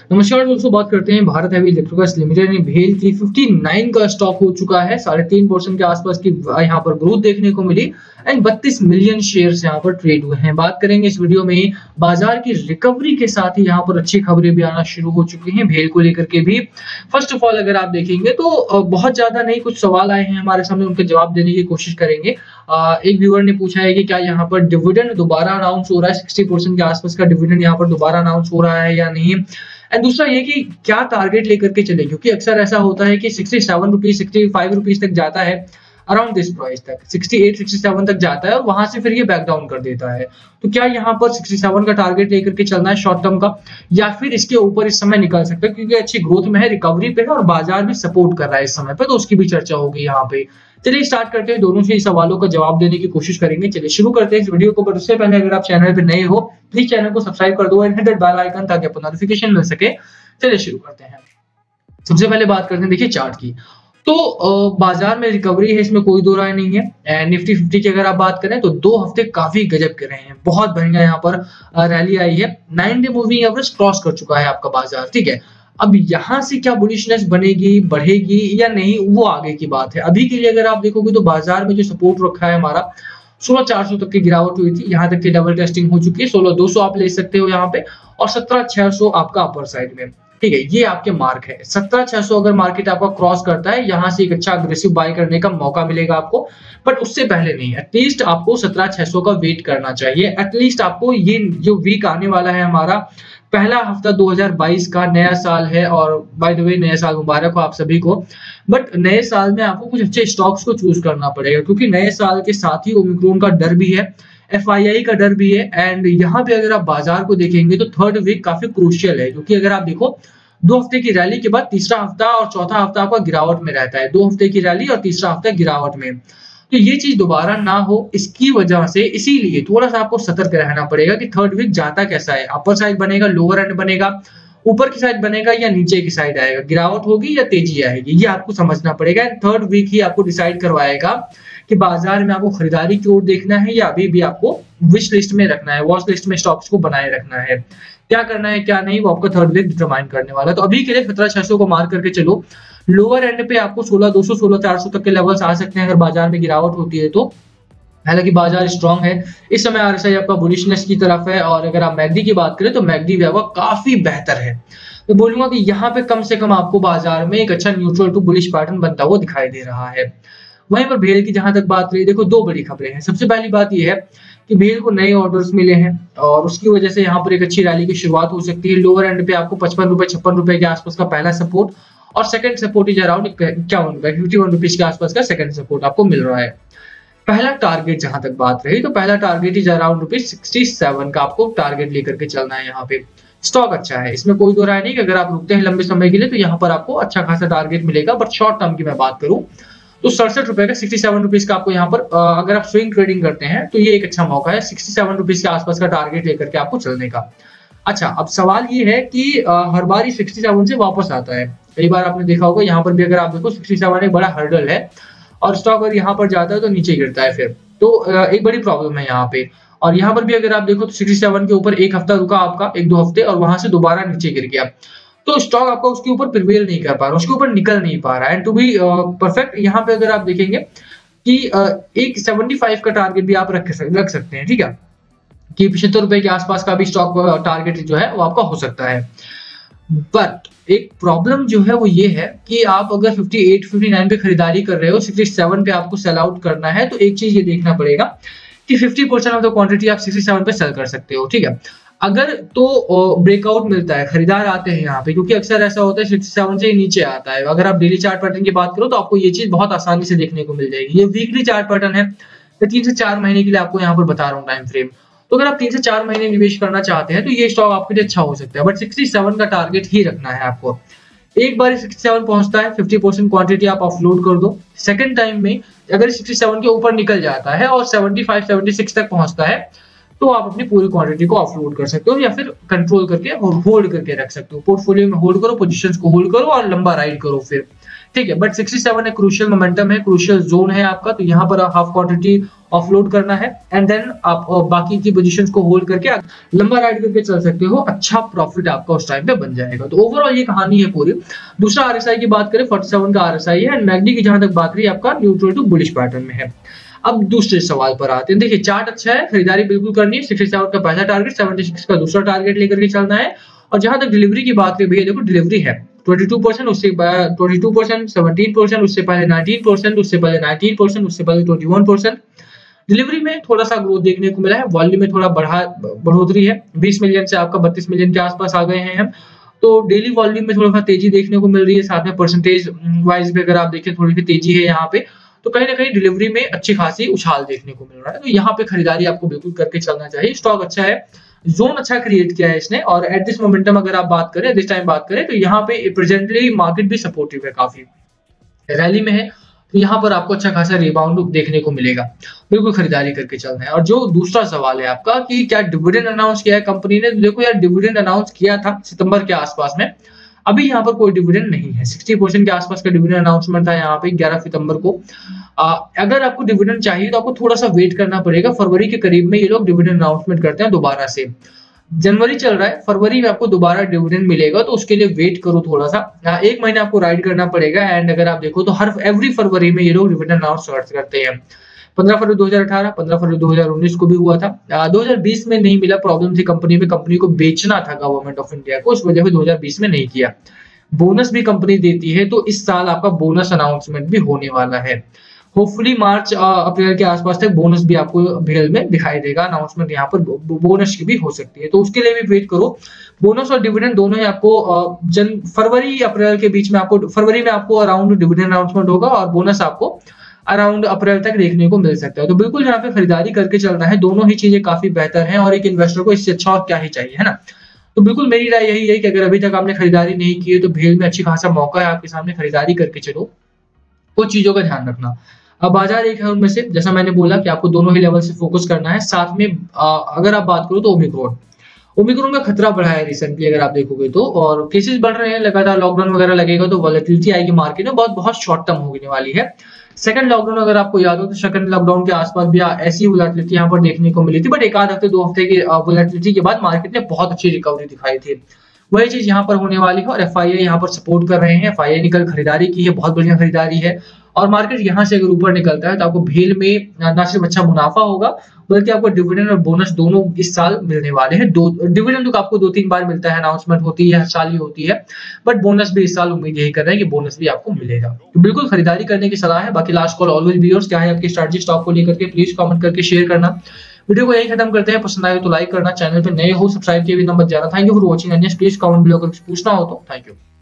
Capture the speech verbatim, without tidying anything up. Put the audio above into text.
नमस्कार दोस्तों, बात करते हैं भारत हैवी इलेक्ट्रिकल्स लिमिटेड ने भेल की उनसठ का स्टॉक हो चुका है, साढ़े तीन परसेंट के आसपास की यहाँ पर ग्रोथ देखने को मिली एंड बत्तीस मिलियन शेयर्स यहाँ पर ट्रेड हुए हैं। बात करेंगे इस वीडियो में बाजार की रिकवरी के साथ ही यहाँ पर अच्छी खबरें भी आना शुरू हो चुकी हैं भेल को लेकर के भी। फर्स्ट ऑफ ऑल अगर आप देखेंगे तो बहुत ज्यादा नहीं, कुछ सवाल आए हैं हमारे सामने, उनके जवाब देने की कोशिश करेंगे। एक व्यूअर ने पूछा है कि क्या यहाँ पर डिविडेंड दोबारा अनाउंस हो रहा है, साठ परसेंट के आसपास का डिविडेंड यहाँ पर दोबारा अनाउंस हो रहा है या नहीं। एंड दूसरा ये कि क्या टारगेट लेकर के चले, क्योंकि अक्सर ऐसा होता है कि सड़सठ रुपीस पैंसठ रुपीस तक जाता है, अराउंड दिस प्राइस तक अड़सठ सड़सठ तक जाता है और वहां से फिर ये बैक डाउन कर देता है। तो क्या यहाँ पर सड़सठ का टारगेट लेकर के चलना है शॉर्ट टर्म का, या फिर इसके ऊपर इस समय निकल सकता है क्योंकि अच्छी ग्रोथ में है, रिकवरी पे है और बाजार भी सपोर्ट कर रहा है इस समय पे, तो उसकी भी चर्चा होगी यहाँ पे। चलिए स्टार्ट करते हैं, दोनों से सवालों का जवाब देने की कोशिश करेंगे। चलिए शुरू करते हैं इस वीडियो को, पर उससे पहले अगर आप चैनल पे नए हो प्लीज चैनल को सब्सक्राइब कर दो and hit that bell icon ताकि आपको नोटिफिकेशन मिल सके। चलिए शुरू करते हैं। सबसे पहले बात करते हैं देखिए चार्ट की, तो बाजार में रिकवरी है, इसमें कोई दो राय नहीं है। एंड निफ्टी फिफ्टी की अगर आप बात करें तो दो हफ्ते काफी गजब के रहे हैं, बहुत बढ़िया यहाँ पर रैली आई है, nine day moving average cross कर चुका है आपका बाजार, ठीक है। अब यहाँ से क्या बुलिशनेस बनेगी, बढ़ेगी या नहीं, वो आगे की बात है। अभी के लिए अगर आप देखोगे तो बाजार में जो सपोर्ट रखा है हमारा सोलह चार सौ तक की गिरावट हुई थी, यहाँ तक की डबल टेस्टिंग हो चुकी है, सोलह दो सौ आप ले सकते हो यहाँ पे और सत्रह छह सौ आपका अपर साइड में, ठीक है। ये आपके मार्क है, सत्रह छह सौ अगर मार्केट आपका क्रॉस करता है, यहाँ से एक अच्छा अग्रेसिव बाय करने का मौका मिलेगा आपको, बट उससे पहले नहीं, एटलीस्ट आपको सत्रह छह सौ का वेट करना चाहिए। एटलीस्ट आपको ये जो वीक आने वाला है हमारा पहला हफ्ता दो हज़ार बाईस का, नया साल है और बाय द वे नया साल मुबारक हो आप सभी को, बट नए साल में आपको कुछ अच्छे स्टॉक्स को चूज करना पड़ेगा क्योंकि नए साल के साथ ही ओमिक्रॉन का डर भी है, एफ आई आई का डर भी है। एंड यहाँ पे अगर आप बाजार को देखेंगे तो थर्ड वीक काफी क्रूशियल है क्योंकि अगर आप देखो दो हफ्ते की रैली के बाद तीसरा हफ्ता और चौथा हफ्ता आपका गिरावट में रहता है, दो हफ्ते की रैली और तीसरा हफ्ता गिरावट में, तो ये चीज दोबारा ना हो इसकी वजह से इसीलिए थोड़ा सा आपको सतर्क रहना पड़ेगा कि थर्ड वीक जाता कैसा है, अपर साइड बनेगा, लोअर एंड बनेगा, ऊपर की साइड बनेगा या नीचे की साइड आएगा, गिरावट होगी या तेजी आएगी, ये आपको समझना पड़ेगा। एंड थर्ड वीक ही आपको डिसाइड करवाएगा कि बाजार में आपको खरीदारी की ओर देखना है या अभी भी आपको विश लिस्ट में रखना है, वॉच लिस्ट में स्टॉक्स को बनाए रखना है, क्या करना है क्या नहीं, वो आपका थर्ड वीक डिटरमाइन करने वाला है। तो अभी के लिए सत्रह छह सौ को मार करके चलो, लोअर एंड पे आपको सोलह दो सौ सोलह चार सौ तक के लेवल्स आ सकते हैं अगर बाजार में गिरावट होती है तो। हालांकि बाजार स्ट्रांग है इस समय, आरएसआई आपका बुलिशनेस की तरफ है और अगर आप मैगडी की बात करें तो मैगडी भी आपका काफी बेहतर है। मैं बोलूंगा कि यहाँ पे कम से कम आपको बाजार में एक अच्छा न्यूट्रल टू बुलिश पैटर्न बनता हुआ दिखाई दे रहा है। वहीं पर भेल की जहां तक बात रही, देखो दो बड़ी खबरें हैं। सबसे पहली बात यह है कि भेल को नए ऑर्डर्स मिले हैं और उसकी वजह से यहाँ पर एक अच्छी रैली की शुरुआत हो सकती है। लोअर एंड पे आपको पचपन रुपए छप्पन रुपए के आसपास का पहला सपोर्ट और सेकंड सपोर्ट इज अराउंड इक्यावन रुपए फिफ्टी वन रुपीज के आसपास का सेकंड सपोर्ट आपको मिल रहा है। पहला टारगेट जहां तक बात रही तो पहला target is around rupees sixty seven का आपको टारगेट लेकर के चलना है। यहाँ पे स्टॉक अच्छा है, इसमें कोई दो राय नहीं कि अगर आप रुकते हैं लंबे समय के लिए तो यहाँ पर आपको अच्छा खासा टारगेट मिलेगा, बट शॉर्ट टर्म की मैं बात करूं तो सड़सठ रुपए का सिक्सटी सेवन रुपीज का आपको यहाँ पर अगर आप स्विंग ट्रेडिंग करते हैं तो ये एक अच्छा मौका है, सिक्सटी सेवन रुपीज के आसपास का टारगेट लेकर के आपको चलने का। अच्छा, अब सवाल ये है कि हर बार सिक्सटी सेवन से वापस आता है, कई बार आपने देखा होगा, यहाँ पर भी अगर आप देखो सिक्सटी सेवन एक बड़ा हर्डल है और स्टॉक अगर यहाँ पर जाता है तो नीचे गिरता है फिर, तो एक बड़ी प्रॉब्लम है यहाँ पे। और यहाँ पर भी अगर आप देखो तो सिक्सटी सेवन के ऊपर एक हफ्ता रुका आपका, एक दो हफ्ते, और वहां से दोबारा नीचे गिर गया, तो स्टॉक आपका उसके ऊपर प्रिवेल नहीं कर पा रहा, उसके ऊपर निकल नहीं पा रहा है। एंड टू बी परफेक्ट यहाँ पे अगर आप देखेंगे कि uh, एक पचहत्तर का टारगेट भी आप रख रख सकते हैं, ठीक है, कि पचहत्तर रुपए के आसपास का भी स्टॉक टारगेट जो है वो आपका हो सकता है। बट एक प्रॉब्लम जो है वो ये है कि आप अगर अट्ठावन उनसठ पे खरीदारी कर रहे हो, सड़सठ पे आपको सेल आउट करना है, तो एक चीज ये देखना पड़ेगा कि पचास परसेंट ऑफ द क्वांटिटी आप सड़सठ पे सेल कर सकते हो, ठीक है। अगर तो ब्रेकआउट मिलता है, खरीदार आते हैं यहाँ पे, क्योंकि अक्सर ऐसा होता है सड़सठ से नीचे आता है। अगर आप डेली चार्ट पैटर्न की बात करो तो आपको ये चीज बहुत आसानी से देखने को मिल जाएगी। ये वीकली चार्ट पैटर्न है, तो तीन से चार महीने के लिए आपको यहाँ पर बता रहा हूँ टाइम फ्रेम, तो अगर आप तीन से चार महीने निवेश करना चाहते हैं तो ये स्टॉक आपके लिए अच्छा हो सकता है, बट सड़सठ का टारगेट ही रखना है आपको। एक बार सड़सठ पहुंचता है, पचास परसेंट क्वांटिटी आप ऑफलोड कर दो। सेकंड टाइम में अगर सड़सठ के ऊपर निकल जाता है और पचहत्तर छिहत्तर तक पहुंचता है तो आप अपनी पूरी क्वांटिटी को ऑफलोड कर सकते हो या फिर कंट्रोल करके और होल्ड करके रख सकते हो। पोर्टफोलियो में होल्ड करो, पोजीशंस को होल्ड करो और लंबा राइड करो फिर, ठीक है। बट सड़सठ एक क्रूशियल मोमेंटम है, क्रूशियल जोन है आपका, तो यहाँ पर हाफ क्वांटिटी ऑफलोड करना है एंड देन आप बाकी की पोजीशंस को होल्ड करके लंबा राइड करके चल सकते हो, अच्छा प्रॉफिट आपका उस टाइम पे बन जाएगा। तो ओवरऑल ये कहानी है पूरी। दूसरा आरएसआई की बात करें सैंतालीस का आरएसआई है एंड मैकडी की जहां तक बात रही आपका न्यूट्रल टू बुलिश पैटर्न में है। अब दूसरे सवाल पर आते हैं। देखिए चार्ट अच्छा है, खरीदारी बिल्कुल करनी है। सड़सठ का पहला टारगेट, छिहत्तर का दूसरा टारगेट लेकर के चलना है। और जहां तक डिलीवरी की बात करें भैया देखो डिलीवरी है बाईस परसेंट, उससे बाईस परसेंट, सत्रह परसेंट, उससे पहले उन्नीस परसेंट, उससे पहले उन्नीस परसेंट, उससे पहले इक्कीस परसेंट। डिलीवरी में थोड़ा सा ग्रोथ देखने को मिला है, वॉल्यूम में थोड़ा बढ़ा बढ़ोतरी है, बीस मिलियन से आपका बत्तीस मिलियन के आसपास आ गए हैं हम। तो डेली वॉल्यूम में थोड़ा सा तेजी देखने को मिल रही है, साथ में परसेंटेज वाइज भी अगर आप देखें थोड़ी सी तेजी है यहाँ पे। तो कहीं ना कहीं डिलीवरी में अच्छी खासी उछाल देखने को मिल रहा है, तो यहाँ पे खरीदारी आपको बिल्कुल करके चलना चाहिए। स्टॉक अच्छा है, जोन अच्छा क्रिएट किया है इसने, और एट दिस मोमेंटम अगर आप बात करें, दिस टाइम बात करें, तो यहाँ पे प्रेजेंटली मार्केट भी सपोर्टिव है, काफी रैली में है। तो यहाँ पर आपको अच्छा खासा रिबाउंड देखने को मिलेगा, बिल्कुल खरीदारी करके चलना है। और जो दूसरा सवाल है आपका कि क्या डिविडेंड अनाउंस किया है कंपनी ने, तो देखो यार डिविडेंड अनाउंस किया था सितंबर के आसपास में, अभी यहाँ पर कोई डिविडेंड नहीं है। साठ परसेंट के आसपास का डिविडेंड अनाउंसमेंट था यहाँ पे ग्यारह सितंबर को। आ, अगर आपको डिविडेंड चाहिए तो आपको थोड़ा सा वेट करना पड़ेगा, फरवरी के करीब में ये लोग डिविडेंड अनाउंसमेंट करते हैं दोबारा से। जनवरी चल रहा है, फरवरी में आपको दोबारा डिविडेंड मिलेगा, तो उसके लिए वेट करो थोड़ा सा, एक महीना आपको राइड करना पड़ेगा। एंड अगर आप देखो तो हर एवरी फरवरी में ये लोग डिविडेंड अनाउंस करते हैं। पंद्रह फरवरी दो हज़ार अठारह, पंद्रह फरवरी दो हज़ार उन्नीस को भी हुआ था। दो हज़ार बीस में नहीं मिला, प्रॉब्लम थी कंपनी में, कंपनी को बेचना था गवर्नमेंट ऑफ इंडिया को, इस वजह से दो हज़ार बीस में नहीं किया। बोनस भी कंपनी देती है, तो इस साल आपका बोनस अनाउंसमेंट भी होने वाला है। होपफुली मार्च अप्रैल के आसपास तक बोनस भी आपको भेल में दिखाई देगा, अनाउंसमेंट यहाँ पर बोनस की भी हो सकती है, तो उसके लिए भी वेट करो। बोनस और डिविडेंड दोनों ही आपको जन फरवरी अप्रैल के बीच में, आपको फरवरी में आपको अराउंड डिविडेंड अनाउंसमेंट होगा और बोनस आपको अराउंड अप्रैल तक देखने को मिल सकता है। तो बिल्कुल यहाँ पे खरीदारी करके चलना है, दोनों ही चीजें काफी बेहतर हैं और एक इन्वेस्टर को इससे अच्छा और क्या ही चाहिए, है ना। तो बिल्कुल मेरी राय यही है कि अगर अभी तक आपने खरीदारी नहीं की है तो भेल में अच्छी खासा मौका है आपके सामने, खरीदारी करके चलो। कुछ चीजों का ध्यान रखना। अब बाजार एक है उनमें से, जैसा मैंने बोला कि आपको दोनों ही लेवल से फोकस करना है। साथ में आ, अगर आप बात करो तो ओमिक्रॉन ओमिक्रॉन का खतरा बढ़ा है रिसेंटली अगर आप देखोगे तो, और केसेस बढ़ रहे हैं लगातार। लॉकडाउन वगैरह लगेगा तो वॉलेटिलिटी आएगी मार्केट में, बहुत बहुत शॉर्ट टर्म होने वाली है। सेकंड लॉकडाउन अगर आपको याद हो तो सेकंड लॉकडाउन के आसपास भी ऐसी वॉलेटिलिटी यहाँ पर देखने को मिली थी, बट एक आध हफ्ते दो हफ्ते की वॉलेटिलिटी के बाद मार्केट ने बहुत अच्छी रिकवरी दिखाई थी। वही चीज यहाँ पर होने वाली है और एफआईआई यहाँ पर सपोर्ट कर रहे हैं। एफआईआई ने कल खरीदारी की है, बहुत बढ़िया खरीदारी है, और मार्केट यहाँ से अगर ऊपर निकलता है तो आपको भेल में ना सिर्फ अच्छा मुनाफा होगा बल्कि आपको डिविडेंड और बोनस दोनों इस साल मिलने वाले हैं। दो डिविडेंड तो आपको दो तीन बार मिलता है, अनाउंसमेंट होती है, हर साल ही होती है, बट बोनस भी इस साल उम्मीद यही कर रहे हैं कि बोनस भी आपको मिलेगा। तो बिल्कुल खरीदारी करने की सलाह है। बाकी लास्ट कॉल ऑलवेज व्यूअर्स, क्या है आपकी स्ट्रैटेजी स्टॉक को लेकर के, प्लीज कमेंट करके शेयर करना। वीडियो को यही खत्म करते हैं, पसंद आए तो लाइक करना, चैनल पे नए हो सब्सक्राइब किए भी नंबर जाना। Thank you for watching. Please comment below अगर कुछ पूछना हो तो। Thank you.